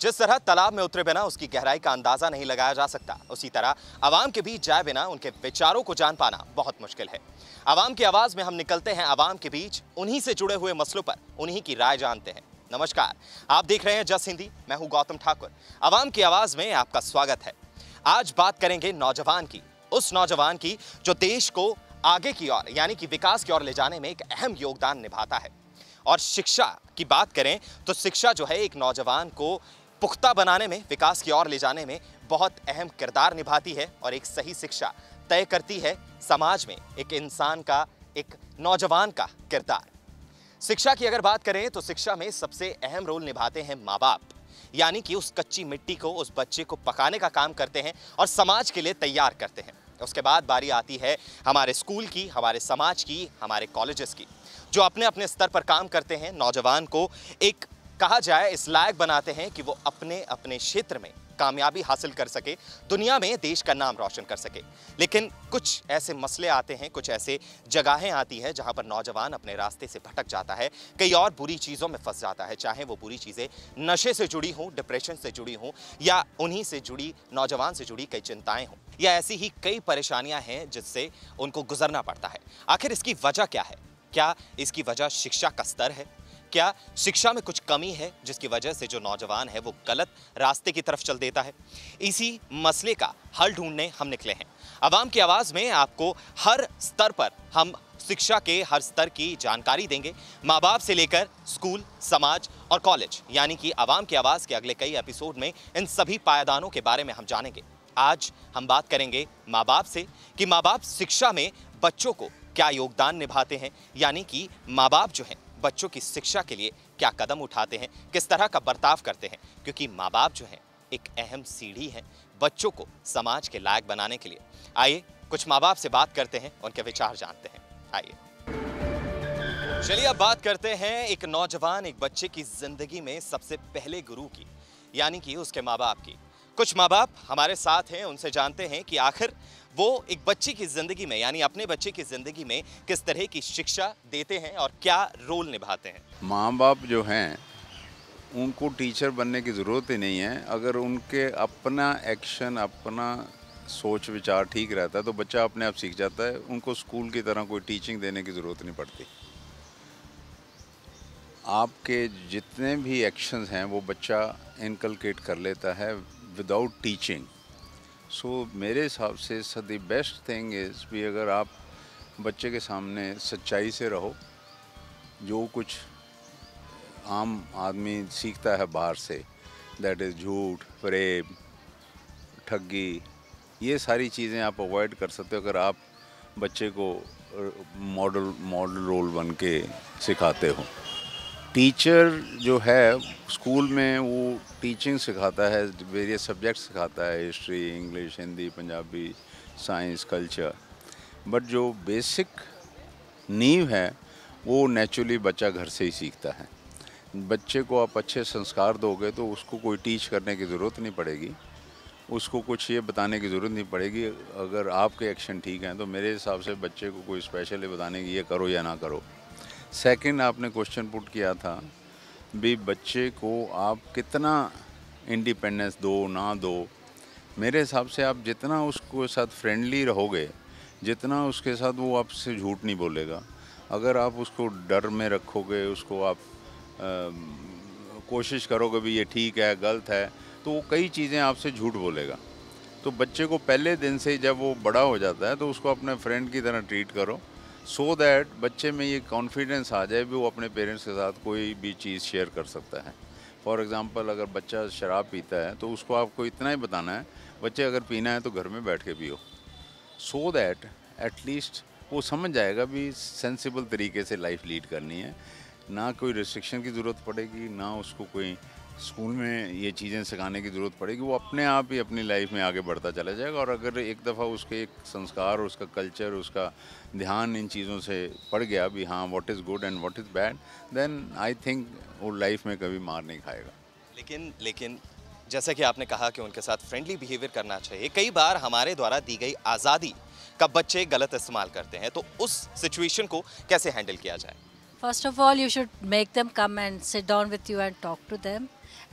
जिस तरह तालाब में उतरे बिना उसकी गहराई का अंदाजा नहीं लगाया जा सकता, उसी तरह आवाम के बीच जाए बिना उनके विचारों को जान पाना बहुत मुश्किल है। आवाम की आवाज में हम निकलते हैं आवाम के बीच, उन्हीं से जुड़े हुए मसलों पर उन्हीं की राय जानते हैं। नमस्कार, आप देख रहे हैं जस हिंदी, मैं हूं गौतम ठाकुर। आवाम की आवाज में आपका स्वागत है। आज बात करेंगे नौजवान की, उस नौजवान की जो देश को आगे की ओर यानी कि विकास की ओर ले जाने में एक अहम योगदान निभाता है। और शिक्षा की बात करें तो शिक्षा जो है एक नौजवान को पुख्ता बनाने में, विकास की ओर ले जाने में बहुत अहम किरदार निभाती है और एक सही शिक्षा तय करती है समाज में एक इंसान का, एक नौजवान का किरदार। शिक्षा की अगर बात करें तो शिक्षा में सबसे अहम रोल निभाते हैं माँ बाप, यानी कि उस कच्ची मिट्टी को, उस बच्चे को पकाने का काम करते हैं और समाज के लिए तैयार करते हैं। उसके बाद बारी आती है हमारे स्कूल की, हमारे समाज की, हमारे कॉलेजेस की, जो अपने अपने स्तर पर काम करते हैं, नौजवान को एक कहा जाए इस लायक बनाते हैं कि वो अपने अपने क्षेत्र में कामयाबी हासिल कर सके, दुनिया में देश का नाम रोशन कर सके। लेकिन कुछ ऐसे मसले आते हैं, कुछ ऐसे जगहें आती हैं जहां पर नौजवान अपने रास्ते से भटक जाता है, कई और बुरी चीज़ों में फंस जाता है, चाहे वो बुरी चीज़ें नशे से जुड़ी हों, डिप्रेशन से जुड़ी हों, या उन्हीं से जुड़ी, नौजवान से जुड़ी कई चिंताएं हों, या ऐसी ही कई परेशानियां हैं जिससे उनको गुजरना पड़ता है। आखिर इसकी वजह क्या है? क्या इसकी वजह शिक्षा का स्तर है? क्या शिक्षा में कुछ कमी है जिसकी वजह से जो नौजवान है वो गलत रास्ते की तरफ चल देता है? इसी मसले का हल ढूंढने हम निकले हैं। आवाम की आवाज़ में आपको हर स्तर पर हम शिक्षा के हर स्तर की जानकारी देंगे, माँ बाप से लेकर स्कूल, समाज और कॉलेज, यानी कि आवाम की आवाज़ के अगले कई एपिसोड में इन सभी पायदानों के बारे में हम जानेंगे। आज हम बात करेंगे माँ बाप से कि माँ बाप शिक्षा में बच्चों को क्या योगदान निभाते हैं, यानी कि माँ बाप जो हैं बच्चों की शिक्षा के लिए क्या कदम उठाते हैं, किस तरह का बर्ताव करते हैं, क्योंकि माँ बाप जो हैं एक अहम सीढ़ी है बच्चों को समाज के लायक बनाने के लिए। आइए कुछ माँ बाप से बात करते हैं, उनके विचार जानते हैं। आइए चलिए अब बात करते हैं एक नौजवान, एक बच्चे की जिंदगी में सबसे पहले गुरु की, यानी कि उसके माँ बाप की। कुछ माँ बाप हमारे साथ हैं, उनसे जानते हैं कि आखिर वो एक बच्चे की जिंदगी में, यानी अपने बच्चे की जिंदगी में किस तरह की शिक्षा देते हैं और क्या रोल निभाते हैं। माँ बाप जो हैं उनको टीचर बनने की ज़रूरत ही नहीं है। अगर उनके अपना एक्शन, अपना सोच विचार ठीक रहता है तो बच्चा अपने आप सीख जाता है। उनको स्कूल की तरह कोई टीचिंग देने की ज़रूरत नहीं पड़ती। आपके जितने भी एक्शंस हैं वो बच्चा इनकलकेट कर लेता है विदाउट टीचिंग। सो मेरे हिसाब से द बेस्ट थिंग इज़ भी अगर आप बच्चे के सामने सच्चाई से रहो, जो कुछ आम आदमी सीखता है बाहर से, दैट इज़ झूठ, फरेब, ठगी, ये सारी चीज़ें आप अवॉइड कर सकते हो अगर आप बच्चे को मॉडल रोल बन के सिखाते हो। टीचर जो है स्कूल में वो टीचिंग सिखाता है, वेरियस सब्जेक्ट्स सिखाता है, history, English, Hindi, Punjabi, science, culture, but जो बेसिक नींव है वो नेचुरली बच्चा घर से ही सीखता है। बच्चे को आप अच्छे संस्कार दोगे तो उसको कोई टीच करने की ज़रूरत नहीं पड़ेगी, उसको कुछ ये बताने की ज़रूरत नहीं पड़ेगी। अगर आपके एक्शन ठीक हैं तो मेरे हिसाब से बच्चे को कोई स्पेशली बताने की ये करो या ना करो। सेकंड, आपने क्वेश्चन पुट किया था भी बच्चे को आप कितना इंडिपेंडेंस दो ना दो। मेरे हिसाब से आप जितना उसको साथ फ्रेंडली रहोगे, जितना उसके साथ वो आपसे झूठ नहीं बोलेगा। अगर आप उसको डर में रखोगे, उसको आप कोशिश करोगे भी ये ठीक है, गलत है, तो वो कई चीज़ें आपसे झूठ बोलेगा। तो बच्चे को पहले दिन से जब वो बड़ा हो जाता है तो उसको अपने फ्रेंड की तरह ट्रीट करो, सो दैट बच्चे में ये कॉन्फिडेंस आ जाए भी वो अपने पेरेंट्स के साथ कोई भी चीज़ शेयर कर सकता है। फॉर एग्ज़ाम्पल, अगर बच्चा शराब पीता है तो उसको आपको इतना ही बताना है, बच्चे अगर पीना है तो घर में बैठ के पियो, सो दैट एटलीस्ट वो समझ जाएगा भी सेंसिबल तरीके से लाइफ लीड करनी है, ना कोई रिस्ट्रिक्शन की ज़रूरत पड़ेगी, ना उसको कोई स्कूल में ये चीज़ें सिखाने की ज़रूरत पड़ेगी। वो अपने आप ही अपनी लाइफ में आगे बढ़ता चला जाएगा। और अगर एक दफ़ा उसके एक संस्कार, उसका कल्चर, उसका ध्यान इन चीज़ों से पड़ गया भी हाँ what is good and what is bad, then I think वो लाइफ में कभी मार नहीं खाएगा। लेकिन जैसा कि आपने कहा कि उनके साथ फ्रेंडली बिहेवियर करना चाहिए, कई बार हमारे द्वारा दी गई आज़ादी का बच्चे गलत इस्तेमाल करते हैं, तो उस सिचुएशन को कैसे हैंडल किया जाए? First of all, you should make them come and sit down with you and talk to them. And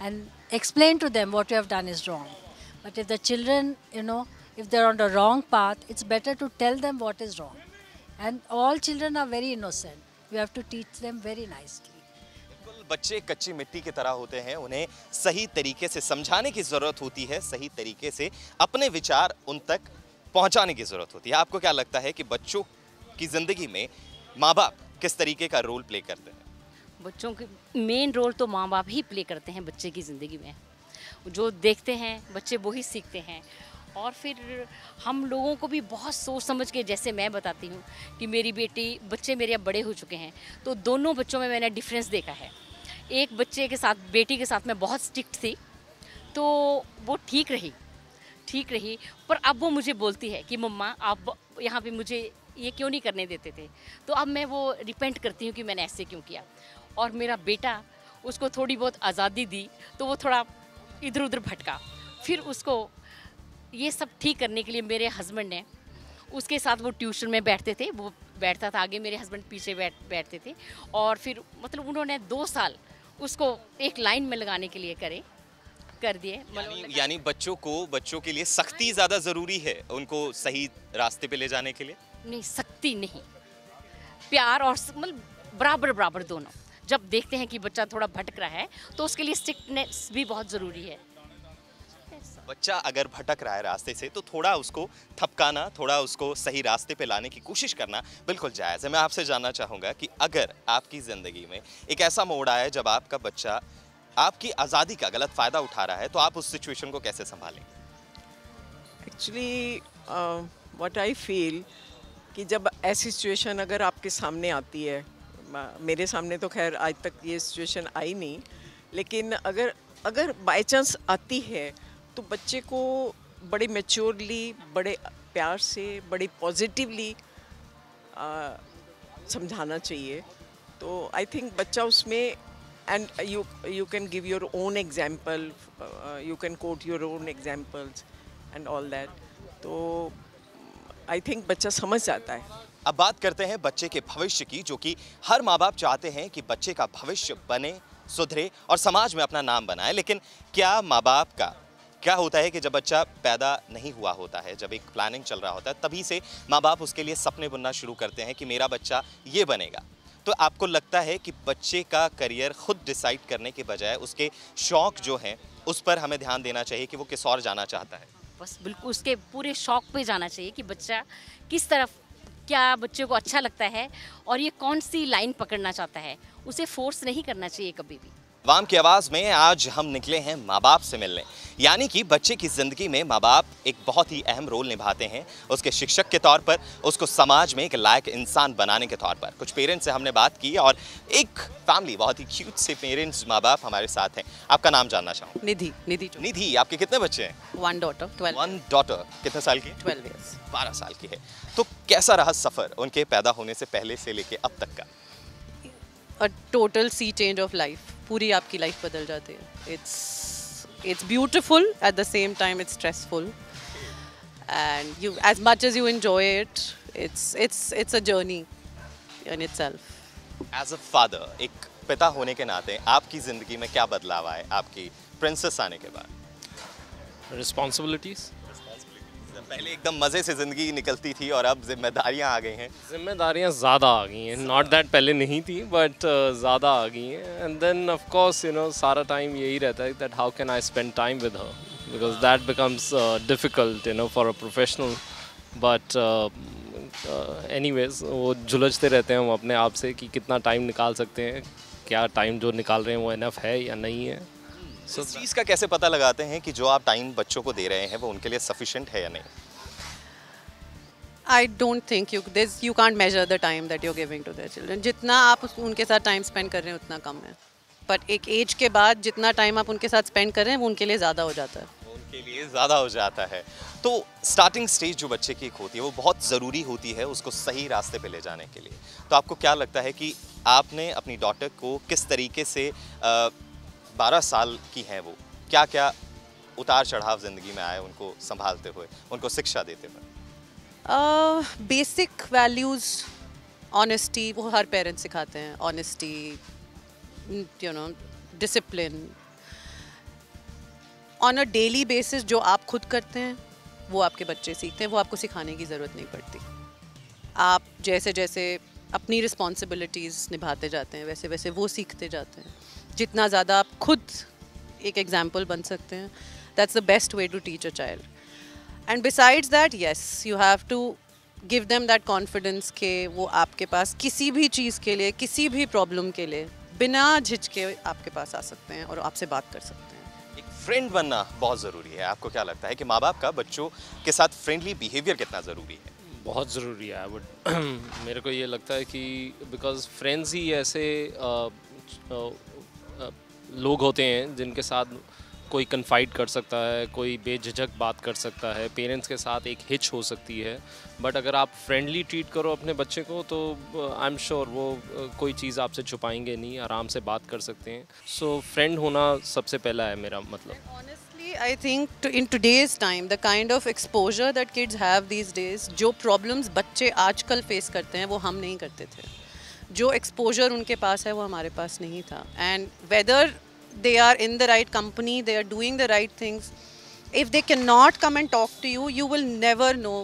explain to them what you have done is wrong. But if the children, if they're on the wrong path, it's better to tell them what is wrong. And all children are very innocent. We have to teach them very nicely. बिल्कुल, बच्चे कच्ची मिट्टी की तरह होते हैं, उन्हें सही तरीके से समझाने की ज़रूरत होती है, सही तरीके से अपने विचार उन तक पहुंचाने की ज़रूरत होती है। आपको क्या लगता है कि बच्चों की ज़िंदगी में माँ बाप किस तरीके का रोल प्ले करते हैं? बच्चों के मेन रोल तो माँ बाप ही प्ले करते हैं बच्चे की ज़िंदगी में। जो देखते हैं बच्चे वो ही सीखते हैं। और फिर हम लोगों को भी बहुत सोच समझ के, जैसे मैं बताती हूँ कि मेरी बच्चे मेरे अब बड़े हो चुके हैं, तो दोनों बच्चों में मैंने डिफरेंस देखा है। एक बच्चे के साथ, बेटी के साथ मैं बहुत स्ट्रिक्ट थी, तो वो ठीक रही, पर अब वो मुझे बोलती है कि मम्मा आप यहाँ पे मुझे ये क्यों नहीं करने देते थे, तो अब मैं वो रिपेंट करती हूँ कि मैंने ऐसे क्यों किया। और मेरा बेटा, उसको थोड़ी बहुत आज़ादी दी तो वो थोड़ा इधर उधर भटका, फिर उसको ये सब ठीक करने के लिए मेरे हस्बैंड ने, उसके साथ वो ट्यूशन में बैठते थे, वो बैठता था आगे, मेरे हस्बैंड पीछे बैठते थे, और फिर मतलब उन्होंने 2 साल उसको एक लाइन में लगाने के लिए कर दिए। यानी बच्चों के लिए सख्ती ज़्यादा ज़रूरी है उनको सही रास्ते पे ले जाने के लिए? नहीं, सख्ती नहीं, प्यार और मतलब बराबर दोनों। जब देखते हैं कि बच्चा थोड़ा भटक रहा है तो उसके लिए स्ट्रिक्टनेस भी बहुत ज़रूरी है। बच्चा अगर भटक रहा है रास्ते से तो थोड़ा उसको थपकाना, थोड़ा उसको सही रास्ते पे लाने की कोशिश करना बिल्कुल जायज़ है। मैं आपसे जानना चाहूँगा कि अगर आपकी ज़िंदगी में एक ऐसा मोड़ आया जब आपका बच्चा आपकी आज़ादी का गलत फ़ायदा उठा रहा है, तो आप उस सिचुएशन को कैसे संभालेंगे? एक्चुअली व्हाट आई फील कि जब ऐसी सिचुएशन अगर आपके सामने आती है, मेरे सामने तो खैर आज तक ये सिचुएशन आई नहीं, लेकिन अगर बाय चांस आती है तो बच्चे को बड़े मैच्योरली, बड़े प्यार से, बड़े पॉजिटिवली समझाना चाहिए। तो आई थिंक बच्चा उसमें, and you can give your own example, you can quote your own examples and all that. तो आई थिंक बच्चा समझ जाता है। अब बात करते हैं बच्चे के भविष्य की, जो कि हर माँ बाप चाहते हैं कि बच्चे का भविष्य बने, सुधरे और समाज में अपना नाम बनाए। लेकिन क्या माँ बाप का क्या होता है कि जब बच्चा पैदा नहीं हुआ होता है, जब एक प्लानिंग चल रहा होता है, तभी से माँ बाप उसके लिए सपने बुनना शुरू करते हैं कि मेरा बच्चा ये बनेगा। तो आपको लगता है कि बच्चे का करियर खुद डिसाइड करने के बजाय उसके शौक जो हैं उस पर हमें ध्यान देना चाहिए कि वो किस और जाना चाहता है? बस बिल्कुल उसके पूरे शौक पे जाना चाहिए कि बच्चा किस तरफ, क्या बच्चे को अच्छा लगता है और ये कौन सी लाइन पकड़ना चाहता है, उसे फोर्स नहीं करना चाहिए कभी भी। अवाम की आवाज़ में आज हम निकले हैं माँ बाप से मिलने, यानी कि बच्चे की ज़िंदगी में माँ बाप एक बहुत ही अहम रोल निभाते हैं, उसके शिक्षक के तौर पर, उसको समाज में एक लायक इंसान बनाने के तौर पर। कुछ पेरेंट्स से हमने बात की और एक फैमिली, बहुत ही क्यूट से पेरेंट्स, माँ बाप हमारे साथ हैं। आपका नाम जानना चाहूँ? निधि, आपके कितने बच्चे हैं? 1 daughter, 12। 1 daughter, कितने साल की? 12 years। 12 साल की है। तो कैसा रहा सफ़र उनके पैदा होने से पहले से लेके अब तक का? A total sea change of life. पूरी आपकी लाइफ बदल जाती है। It's beautiful, at the same time it's stressful, and you, as much as you enjoy it, it's a journey in itself. As a father, एक पिता होने के नाते आपकी ज़िंदगी में क्या बदलाव आए आपकी प्रिंसेस आने के बाद? रिस्पॉन्सिबिलिटीज़। पहले एकदम मज़े से ज़िंदगी निकलती थी और अब जिम्मेदारियां आ गई हैं। जिम्मेदारियां ज़्यादा आ गई हैं, नॉट दैट पहले नहीं थी, बट ज़्यादा आ गई हैं। एंड देन ऑफ कोर्स सारा टाइम यही रहता है that how can I spend time with her, because that becomes difficult for a professional. But anyways वो झुलझते रहते हैं हम अपने आप से कि कितना टाइम निकाल सकते हैं, क्या टाइम जो निकाल रहे हैं वो इनफ है या नहीं है। इस चीज़ का कैसे पता लगाते हैं कि जो आप टाइम बच्चों को दे रहे हैं वो उनके लिए सफिशिएंट है या नहीं? I don't think you can't measure the time that you're giving to their children. जितना आप उनके साथ टाइम स्पेंड कर रहे हैं उतना कम है, बट एक एज के बाद जितना टाइम आप उनके साथ स्पेंड कर रहे हैं वो उनके लिए ज़्यादा हो जाता है। उनके लिए ज़्यादा हो जाता है। तो स्टार्टिंग स्टेज जो बच्चे की होती है वो बहुत ज़रूरी होती है उसको सही रास्ते पे ले जाने के लिए। तो आपको क्या लगता है कि आपने अपनी डॉटर को किस तरीके से 12 साल की हैं वो, क्या क्या उतार चढ़ाव ज़िंदगी में आए उनको संभालते हुए, उनको शिक्षा देते हुए? बेसिक वैल्यूज़, ऑनेस्टी, वो हर पेरेंट्स सिखाते हैं। Honesty, discipline, on a daily basis जो आप खुद करते हैं वो आपके बच्चे सीखते हैं, वो आपको सिखाने की ज़रूरत नहीं पड़ती। आप जैसे जैसे अपनी रिस्पॉन्सिबिलिटीज़ निभाते जाते हैं वैसे वैसे वो सीखते जाते हैं। जितना ज़्यादा आप खुद एक एग्जाम्पल बन सकते हैं, that's the best way to teach a child. And besides that yes, you have to give them that confidence कि वो आपके पास किसी भी चीज़ के लिए, किसी भी प्रॉब्लम के लिए बिना झिझके आपके पास आ सकते हैं और आपसे बात कर सकते हैं। एक फ्रेंड बनना बहुत ज़रूरी है। आपको क्या लगता है कि माँ बाप का बच्चों के साथ फ्रेंडली बिहेवियर कितना ज़रूरी है? बहुत ज़रूरी है। मेरे को ये लगता है कि बिकॉज फ्रेंड्स ही ऐसे लोग होते हैं जिनके साथ कोई कन्फाइड कर सकता है, कोई बेझिझक बात कर सकता है। पेरेंट्स के साथ एक हिच हो सकती है, बट अगर आप फ्रेंडली ट्रीट करो अपने बच्चे को तो आई एम श्योर वो कोई चीज़ आपसे छुपाएंगे नहीं, आराम से बात कर सकते हैं। सो फ्रेंड होना सबसे पहला है मेरा मतलब। I think in today's time the kind of exposure that kids have these days, जो problems बच्चे आजकल face करते हैं वो हम नहीं करते थे। जो exposure उनके पास है वो हमारे पास नहीं था। And whether they are in the right company, they are doing the right things, if they cannot come and talk to you, you will never know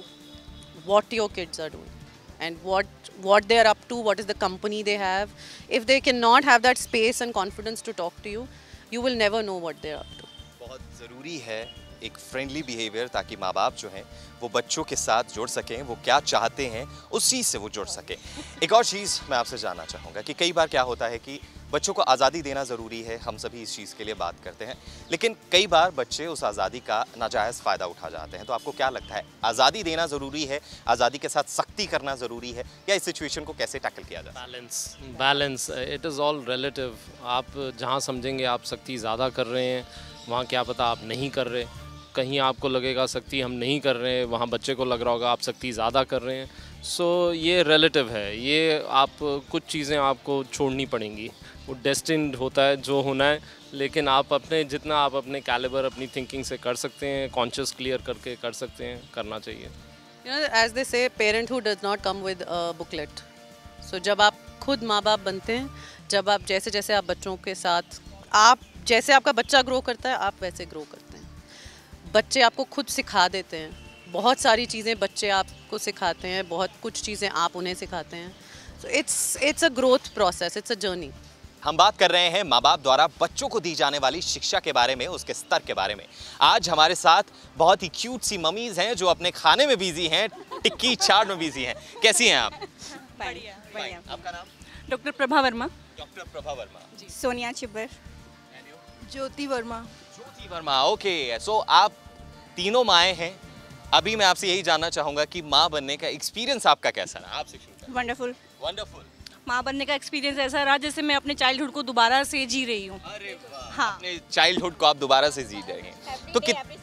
what your kids are doing and what they are up to, what is the company they have. If they cannot have that space and confidence to talk to you, you will never know what they are up to. बहुत ज़रूरी है एक friendly behaviour, ताकि माँ बाप जो हैं वो बच्चों के साथ जुड़ सकें, वो क्या चाहते हैं उस चीज़ से वो जुड़ सकें। एक और चीज़ मैं आपसे जानना चाहूँगा कि कई बार क्या होता है कि बच्चों को आज़ादी देना ज़रूरी है, हम सभी इस चीज़ के लिए बात करते हैं, लेकिन कई बार बच्चे उस आज़ादी का नाजायज़ फ़ायदा उठा जाते हैं। तो आपको क्या लगता है, आज़ादी देना ज़रूरी है, आज़ादी के साथ सख्ती करना ज़रूरी है, या इस सिचुएशन को कैसे टैकल किया जाए? Balance it is all relative. आप जहाँ समझेंगे आप सख्ती ज़्यादा कर रहे हैं, वहाँ क्या पता आप नहीं कर रहे। कहीं आपको लगेगा सख्ती हम नहीं कर रहे हैं, वहाँ बच्चे को लग रहा होगा आप सख्ती ज़्यादा कर रहे हैं। सो ये रिलेटिव है, ये आप कुछ चीज़ें आपको छोड़नी पड़ेंगी, वो डेस्टिन्ड होता है जो होना है। लेकिन आप अपने जितना आप अपने कैलिबर अपनी थिंकिंग से कर सकते हैं, कॉन्शियस क्लियर करके कर सकते हैं, करना चाहिए। You know, as they say, parenthood does not come with a booklet. So जब आप खुद माँ बाप बनते हैं, जब आप जैसे जैसे आप बच्चों के साथ, आप जैसे आपका बच्चा ग्रो करता है आप वैसे ग्रो करते हैं। बच्चे आपको खुद सिखा देते हैं, बहुत सारी चीज़ें बच्चे आपको सिखाते हैं, बहुत कुछ चीज़ें आप उन्हें सिखाते हैं। So it's a growth process, it's a journey. हम बात कर रहे हैं माँ बाप द्वारा बच्चों को दी जाने वाली शिक्षा के बारे में, उसके स्तर के बारे में। आज हमारे साथ बहुत ही क्यूट सी मम्मीज़ हैं जो अपने खाने में बिजी हैं, टिक्की चाट में बिजी हैं। कैसी हैं आप? बढ़िया बढ़िया। आपका नाम? Doctor Prabha Verma. Doctor Prabha Verma. Sonia Chibber. Jyoti Verma. Jyoti Verma, okay. So आप तीनों माएँ हैं। अभी मैं आपसे यही जानना चाहूँगा कि माँ बनने का एक्सपीरियंस आपका कैसा रहा? आपसे शुरू करें। वंडरफुल। वंडरफुल। माँ बनने का एक्सपीरियंस ऐसा रहा जैसे मैं अपने चाइल्डहुड को दोबारा से जी रही हूँ। अरे वाह, हाँ। अपने चाइल्डहुड को आप दोबारा से जी रहे हैं। तो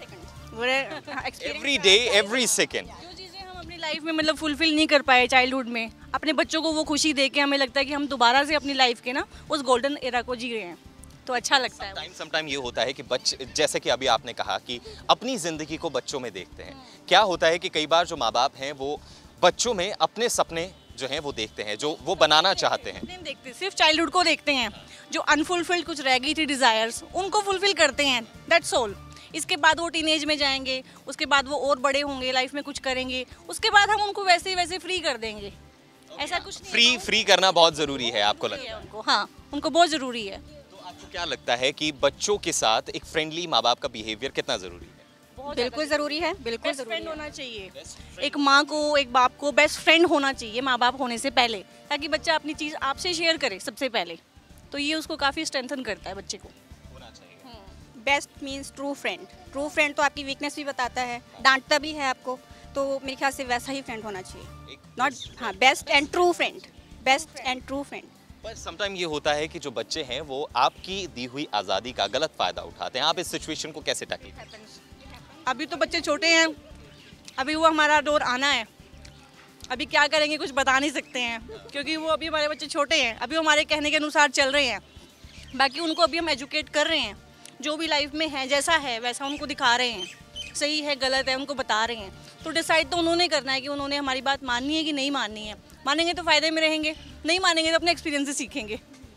एवरी डे एवरी सेकंड जो चीज़ें हम अपनी लाइफ में मतलब फुलफिल नहीं कर पाए चाइल्डहुड में, अपने बच्चों को वो खुशी दे के हमें लगता है कि हम दोबारा से अपनी लाइफ के ना उस गोल्डन एरा को जी रहे हैं, तो अच्छा लगता है। समटाइम ये होता है कि बच्चे, जैसे कि अभी आपने कहा कि अपनी ज़िंदगी को बच्चों में देखते हैं, क्या होता है कि कई बार जो माँ बाप हैं वो बच्चों में अपने सपने जो हैं वो देखते हैं, जो वो बनाना चाहते हैं। नहीं देखते, सिर्फ चाइल्डहुड को देखते हैं, जो अनफुलफिल्ड कुछ रह गई थी डिज़ायर्स उनको फुलफिल करते हैं, दैट्स ऑल। इसके बाद वो टीनेज में जाएंगे, उसके बाद वो और बड़े होंगे, लाइफ में कुछ करेंगे, उसके बाद हम उनको वैसे वैसे फ्री कर देंगे। ऐसा कुछ नहीं, फ्री करना बहुत ज़रूरी है, आपको लगता है? उनको, हाँ, उनको बहुत ज़रूरी है। तो आपको क्या लगता है कि बच्चों के साथ एक फ्रेंडली माँ बाप का बिहेवियर कितना ज़रूरी है? बिल्कुल ज़रूरी है, बिल्कुल फ्रेंड होना चाहिए। एक माँ को, एक बाप को बेस्ट फ्रेंड होना चाहिए माँ बाप होने से पहले, ताकि बच्चा अपनी चीज़ आपसे शेयर करे सबसे पहले, तो ये उसको काफ़ी स्ट्रेंथन करता है बच्चे को। Best means true friend. True friend तो आपकी वीकनेस भी बताता है, डांटता भी है आपको, तो मेरे ख्याल से वैसा ही फ्रेंड होना चाहिए। नॉट, हाँ, best and true friend, best and true friend. पर समटाइम ये होता है कि जो बच्चे हैं वो आपकी दी हुई आज़ादी का गलत फ़ायदा उठाते हैं। आप इस सिचुएशन को कैसे टैकल करते हैं? अभी तो बच्चे छोटे हैं, अभी वो हमारा दौर आना है, अभी क्या करेंगे कुछ बता नहीं सकते हैं, क्योंकि वो अभी हमारे बच्चे छोटे हैं, अभी वो हमारे कहने के अनुसार चल रहे हैं। बाकी उनको अभी हम एजुकेट कर रहे हैं, जो भी लाइफ में है जैसा है वैसा उनको दिखा रहे हैं, सही है गलत है उनको बता रहे हैं। तो डिसाइड तो उन्होंने करना है कि उन्होंने हमारी बात माननी है कि नहीं माननी है। मानेंगे तो फ़ायदे में रहेंगे, नहीं मानेंगे तो अपने एक्सपीरियंस से सीखेंगे।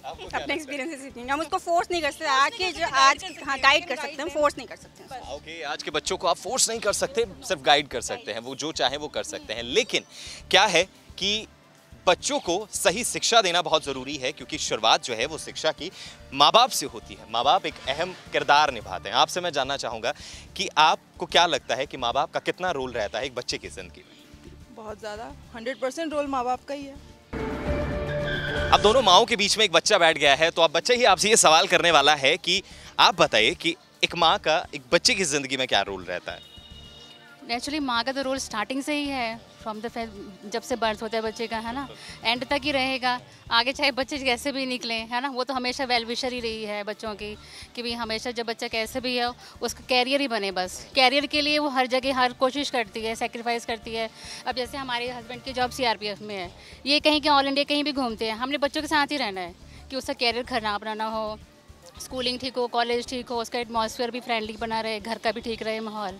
अपने एक्सपीरियंस से सीखेंगे, हम उसको फोर्स नहीं कर सकते। आज हाँ गाइड कर सकते हैं, फोर्स नहीं कर सकते हैं। ओके, आज के बच्चों को आप फोर्स नहीं कर सकते, सिर्फ गाइड कर सकते हैं, वो जो चाहे वो कर सकते हैं। लेकिन क्या है कि बच्चों को सही शिक्षा देना बहुत ज़रूरी है, क्योंकि शुरुआत जो है वो शिक्षा की माँ बाप से होती है। माँ बाप एक अहम किरदार निभाते हैं। आपसे मैं जानना चाहूँगा कि आपको क्या लगता है कि माँ बाप का कितना रोल रहता है एक बच्चे की ज़िंदगी में? बहुत ज़्यादा, 100% रोल माँ बाप का ही है। अब दोनों माओं के बीच में एक बच्चा बैठ गया है, तो अब बच्चा ही आपसे ये सवाल करने वाला है कि आप बताइए कि एक माँ का एक बच्चे की ज़िंदगी में क्या रोल रहता है? नेचुरली माँ का तो रोल स्टार्टिंग से ही है, फ्रॉम द जब से बर्थ होता है बच्चे का, है ना, एंड तक ही रहेगा। आगे चाहे बच्चे कैसे भी निकले, है ना, वो तो हमेशा वेल विशर ही रही है बच्चों की, कि भाई हमेशा जब बच्चा कैसे भी है उसका कैरियर ही बने। बस कैरियर के लिए वो हर जगह हर कोशिश करती है, सेक्रीफाइस करती है। अब जैसे हमारे हस्बैंड की जॉब CRPF में है, ये कहीं के ऑल इंडिया कहीं भी घूमते हैं, हमने बच्चों के साथ ही रहना है कि उसका कैरियर खराब ना हो, स्कूलिंग ठीक हो, कॉलेज ठीक हो, उसका एटमॉस्फेयर भी फ्रेंडली बना रहे, घर का भी ठीक रहे माहौल।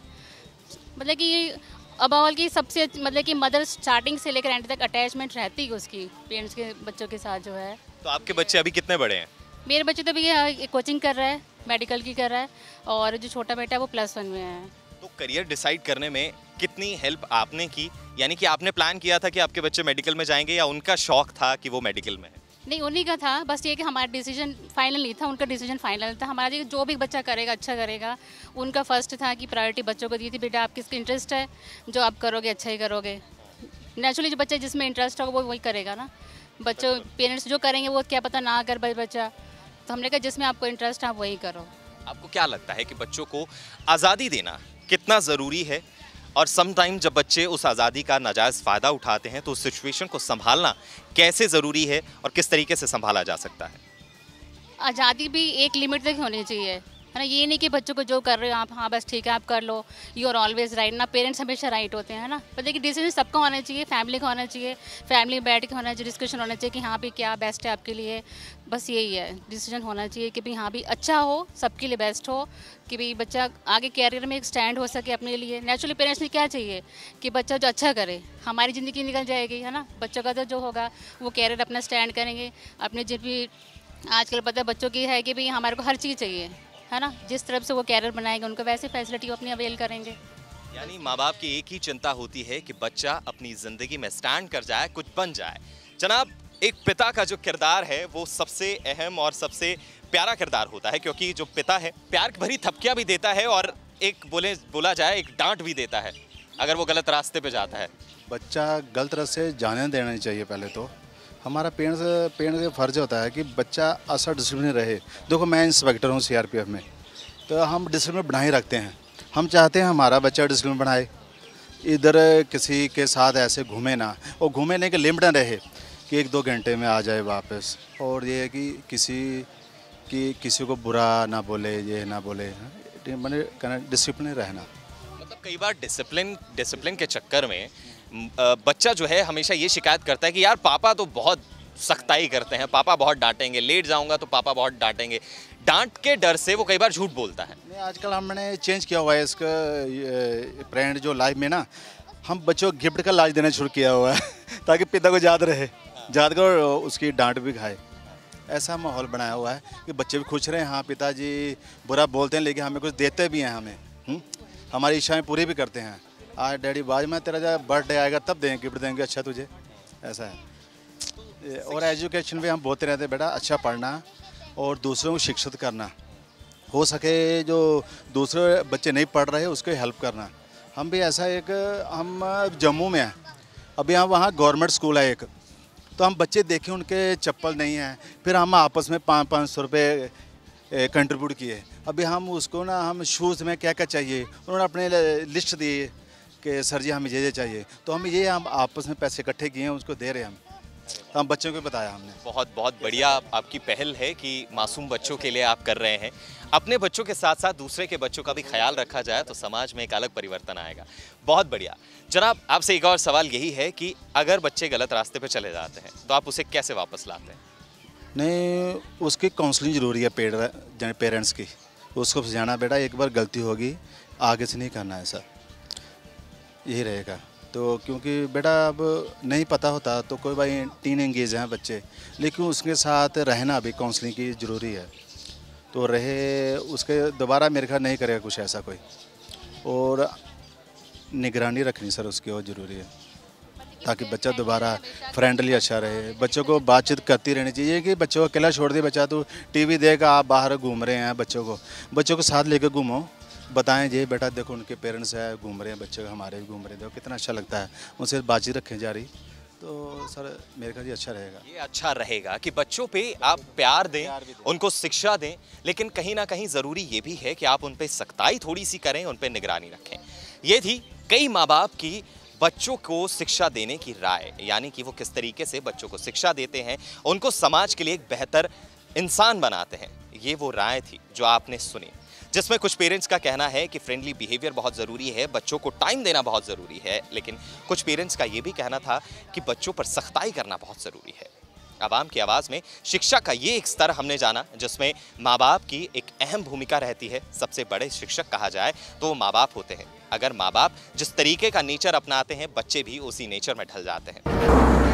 मतलब कि अब ऑल की सबसे मतलब कि मदर स्टार्टिंग से लेकर एंड तक अटैचमेंट रहती है उसकी पेरेंट्स के बच्चों के साथ जो है। तो आपके बच्चे अभी कितने बड़े हैं? मेरे बच्चे तो अभी कोचिंग कर रहा है, मेडिकल की कर रहा है, और जो छोटा बेटा है वो +1 में है। तो करियर डिसाइड करने में कितनी हेल्प आपने की? यानी कि आपने प्लान किया था कि आपके बच्चे मेडिकल में जाएंगे, या उनका शौक था कि वो मेडिकल में है? नहीं, उन्हीं का था, बस ये कि हमारा डिसीजन फाइनल नहीं था, उनका डिसीजन फाइनल था। हमारा जो भी बच्चा करेगा अच्छा करेगा, उनका फर्स्ट था कि प्रायोरिटी बच्चों को दी थी, बेटा आप किसका इंटरेस्ट है, जो आप करोगे अच्छा ही करोगे। नेचुरली जो बच्चा जिसमें इंटरेस्ट होगा वो वही करेगा ना। बच्चों पेरेंट्स जो करेंगे वो क्या पता ना कर बच्चा, तो हमने कहा जिसमें आपको इंटरेस्ट है आप वही करो। आपको क्या लगता है कि बच्चों को आज़ादी देना कितना ज़रूरी है, और सम टाइम जब बच्चे उस आज़ादी का नाजायज़ फ़ायदा उठाते हैं तो उस सिचुएशन को संभालना कैसे ज़रूरी है और किस तरीके से संभाला जा सकता है? आज़ादी भी एक लिमिट तक होनी चाहिए, है ना। ये नहीं कि बच्चों को जो कर रहे हो आप, हाँ बस ठीक है आप कर लो, यू आर ऑलवेज राइट ना। पेरेंट्स हमेशा राइट होते हैं, है ना। पर देखिए डिसीजन सबका होना चाहिए, फैमिली का होना चाहिए, फैमिली में बैठ के होना चाहिए, डिस्कशन होना चाहिए कि हाँ भी क्या बेस्ट है आपके लिए। बस यही है, डिसीजन होना चाहिए कि भाई हाँ भी अच्छा हो, सबके लिए बेस्ट हो, कि भाई बच्चा आगे कैरियर में एक स्टैंड हो सके अपने लिए। नेचुरली पेरेंट्स ने क्या चाहिए कि बच्चा जो अच्छा करे, हमारी ज़िंदगी निकल जाएगी, है ना। बच्चों का तो जो होगा वो कैरियर अपना स्टैंड करेंगे अपने, जिन भी आजकल पता है बच्चों की है कि भाई हमारे को हर चीज़ चाहिए, है ना। जिस तरफ से वो कैरियर बनाएंगे उनको वैसे फैसिलिटी अपनी अवेल करेंगे। यानी माँ बाप की एक ही चिंता होती है कि बच्चा अपनी ज़िंदगी में स्टैंड कर जाए, कुछ बन जाए। जनाब, एक पिता का जो किरदार है वो सबसे अहम और सबसे प्यारा किरदार होता है, क्योंकि जो पिता है प्यार भरी थपकियाँ भी देता है और एक बोला जाए एक डांट भी देता है अगर वो गलत रास्ते पे जाता है। बच्चा गलत रास्ते जाने देना चाहिए। पहले तो हमारा पेरेंट्स का फ़र्ज होता है कि बच्चा अच्छा डिसिप्लिन रहे। देखो मैं इंस्पेक्टर हूँ CRPF में, तो हम डिसिप्लिन बनाए रखते हैं। हम चाहते हैं हमारा बच्चा डिसिप्लिन बनाए, इधर किसी के साथ ऐसे घूमे ना, और घूमने के लिमिट रहे कि 1-2 घंटे में आ जाए वापस। और ये है कि किसी को बुरा ना बोले, ये ना बोले, मैंने डिसिप्लिन रहना। मतलब कई बार डिसिप्लिन के चक्कर में बच्चा जो है हमेशा ये शिकायत करता है कि यार पापा तो बहुत सख्ताई करते हैं, पापा बहुत डांटेंगे, लेट जाऊंगा तो पापा बहुत डांटेंगे। डांट के डर से वो कई बार झूठ बोलता है। नहीं, आजकल हमने चेंज किया हुआ है इसका ब्रांड जो लाइफ में ना, हम बच्चों को गिफ्ट का लाज देना शुरू किया हुआ है ताकि पिता को याद रहे, याद करो उसकी डांट भी खाए। ऐसा माहौल बनाया हुआ है कि बच्चे भी खुश रहें। हाँ पिताजी बुरा बोलते हैं लेकिन हमें कुछ देते भी हैं, हमें हमारी इच्छाएं पूरी भी करते हैं। आज डैडी बाद में तेरा जब बर्थडे आएगा तब देंगे, गिफ्ट देंगे अच्छा तुझे, ऐसा है। और एजुकेशन भी हम बोलते रहते हैं बेटा अच्छा पढ़ना और दूसरों को शिक्षित करना, हो सके जो दूसरे बच्चे नहीं पढ़ रहे उसको हेल्प करना। हम भी ऐसा हम जम्मू में हैं, अभी हम वहाँ गवर्नमेंट स्कूल है एक, तो हम बच्चे देखें उनके चप्पल नहीं हैं, फिर हम आपस में 500 रुपये कंट्रीब्यूट किए। अभी हम उसको ना, हम शूज़ में क्या क्या चाहिए उन्होंने अपने लिस्ट दी कि सर जी हमें ये चाहिए, तो हम आपस में पैसे इकट्ठे किए हैं उसको दे रहे हैं हम बच्चों को बताया हमने। बहुत बहुत बढ़िया आपकी पहल है कि मासूम बच्चों के लिए आप कर रहे हैं। अपने बच्चों के साथ साथ दूसरे के बच्चों का भी ख्याल रखा जाए तो समाज में एक अलग परिवर्तन आएगा। बहुत बढ़िया। जनाब, आपसे एक और सवाल यही है कि अगर बच्चे गलत रास्ते पे चले जाते हैं तो आप उसे कैसे वापस लाते हैं? नहीं, उसकी काउंसलिंग ज़रूरी है पेरेंट्स की, उसको समझाना बेटा एक बार गलती होगी आगे से नहीं करना ऐसा, यही रहेगा। तो क्योंकि बेटा अब नहीं पता होता तो कोई भाई टीन एंगेज हैं बच्चे, लेकिन उसके साथ रहना भी काउंसलिंग की ज़रूरी है। तो रहे उसके दोबारा मेरे ख्याल नहीं करेगा कुछ ऐसा कोई, और निगरानी रखनी सर उसकी और ज़रूरी है, ताकि बच्चा दोबारा फ्रेंडली अच्छा रहे। बच्चों को बातचीत करती रहनी चाहिए कि बच्चों को अकेला छोड़ दिए, बच्चा तो टीवी देख आप बाहर घूम रहे हैं, बच्चों को साथ लेकर घूमो, बताएं जी बेटा देखो उनके पेरेंट्स है घूम रहे हैं, बच्चे हमारे भी घूम रहे हैं, देखो कितना अच्छा लगता है, उनसे बातचीत रखें जारी। तो सर मेरे ख्याल ये अच्छा रहेगा। ये अच्छा रहेगा कि बच्चों पे आप प्यार दें, उनको शिक्षा दें, लेकिन कहीं ना कहीं ज़रूरी ये भी है कि आप उन पे सख्ताई थोड़ी सी करें, उन पे निगरानी रखें। ये थी कई माँ बाप की बच्चों को शिक्षा देने की राय, यानी कि वो किस तरीके से बच्चों को शिक्षा देते हैं, उनको समाज के लिए एक बेहतर इंसान बनाते हैं। ये वो राय थी जो आपने सुनी, जिसमें कुछ पेरेंट्स का कहना है कि फ्रेंडली बिहेवियर बहुत ज़रूरी है, बच्चों को टाइम देना बहुत ज़रूरी है, लेकिन कुछ पेरेंट्स का ये भी कहना था कि बच्चों पर सख्ताई करना बहुत ज़रूरी है। आवाम की आवाज़ में शिक्षा का ये एक स्तर हमने जाना जिसमें माँ बाप की एक अहम भूमिका रहती है। सबसे बड़े शिक्षक कहा जाए तो वो माँ बाप होते हैं। अगर माँ बाप जिस तरीके का नेचर अपनाते हैं, बच्चे भी उसी नेचर में ढल जाते हैं।